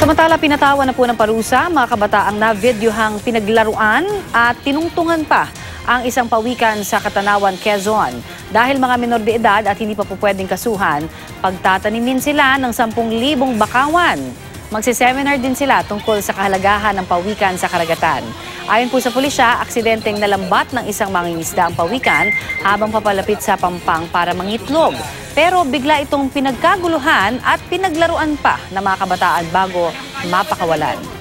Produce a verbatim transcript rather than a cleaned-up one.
Samantala, pinatawan na po ng parusa mga kabataang na videohang pinaglaruan at tinungtungan pa ang isang pawikan sa Katanawan, Quezon. Dahil mga minor de edad at hindi pa po pwedeng kasuhan, pagtatanimin sila ng sampung libong bakawan. Magsiseminar din sila tungkol sa kahalagahan ng pawikan sa karagatan. Ayon po sa pulisya, aksidenteng nalambat ng isang mangingisda ang pawikan habang papalapit sa pampang para mangitlog. Pero bigla itong pinagkaguluhan at pinaglaruan pa ng mga kabataan bago mapakawalan.